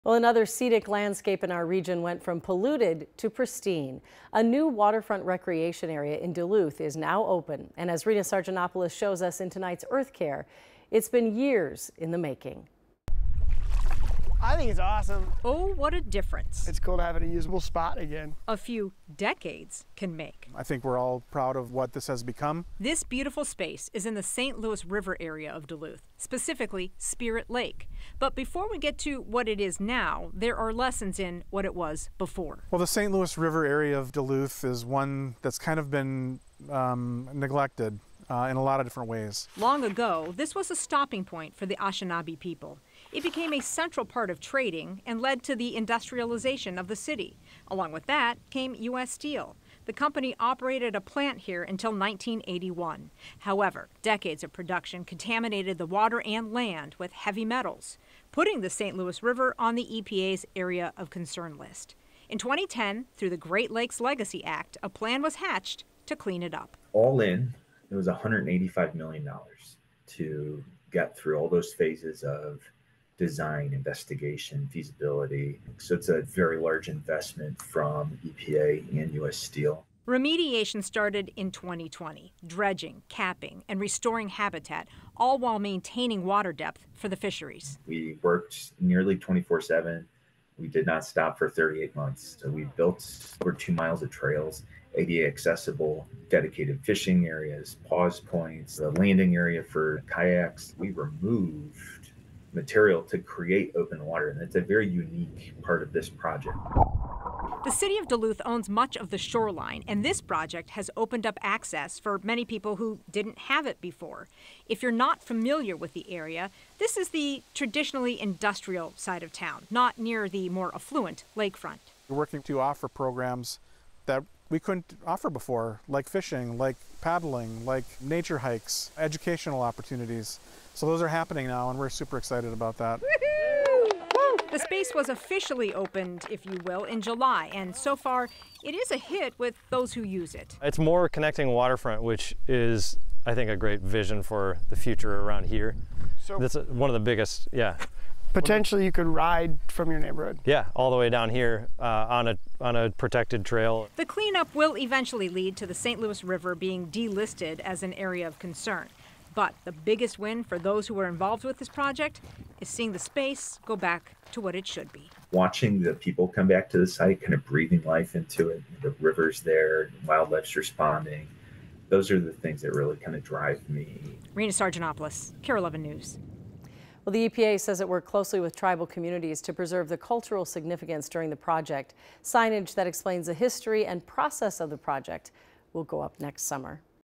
Well, another scenic landscape in our region went from polluted to pristine. A new waterfront recreation area in Duluth is now open. And as Rena Sargentopoulos shows us in tonight's Earth Care, it's been years in the making. I think it's awesome. Oh, what a difference It's cool to have it a usable spot again. a few decades can make. I think we're all proud of what this has become. This beautiful space is in the St. Louis River area of Duluth, specifically Spirit Lake. But before we get to what it is now, there are lessons in what it was before. Well, the St. Louis River area of Duluth is one that's kind of been neglected in a lot of different ways. Long ago, this was a stopping point for the Anishinaabe people. It became a central part of trading and led to the industrialization of the city. Along with that came U.S. Steel. The company operated a plant here until 1981. However, decades of production contaminated the water and land with heavy metals, putting the St. Louis River on the EPA's Area of Concern list. In 2010, through the Great Lakes Legacy Act, a plan was hatched to clean it up. All in, it was $185 million to get through all those phases of design, investigation, feasibility. So it's a very large investment from EPA and U.S. Steel. Remediation started in 2020, dredging, capping, and restoring habitat, all while maintaining water depth for the fisheries. We worked nearly 24/7. We did not stop for 38 months. So we built over 2 miles of trails, ADA accessible, dedicated fishing areas, pause points, the landing area for kayaks. We removed material to create open water, and it's a very unique part of this project. The city of Duluth owns much of the shoreline, and this project has opened up access for many people who didn't have it before. If you're not familiar with the area, this is the traditionally industrial side of town, not near the more affluent lakefront. We're working to offer programs that we couldn't offer before, like fishing, like paddling, like nature hikes, educational opportunities. So those are happening now, and we're super excited about that. The space was officially opened, if you will, in July, and so far it is a hit with those who use it. It's more connecting waterfront, which is, I think, a great vision for the future around here. So That's one of the biggest, yeah. potentially you could ride from your neighborhood. Yeah, all the way down here on a protected trail. The cleanup will eventually lead to the St. Louis River being delisted as an area of concern. But the biggest win for those who were involved with this project is seeing the space go back to what it should be. Watching the people come back to the site, kind of breathing life into it, the river's there, wildlife's responding. Those are the things that really kind of drive me. Rena Sargentopoulos, KARE 11 News. Well, the EPA says it worked closely with tribal communities to preserve the cultural significance during the project. Signage that explains the history and process of the project will go up next summer.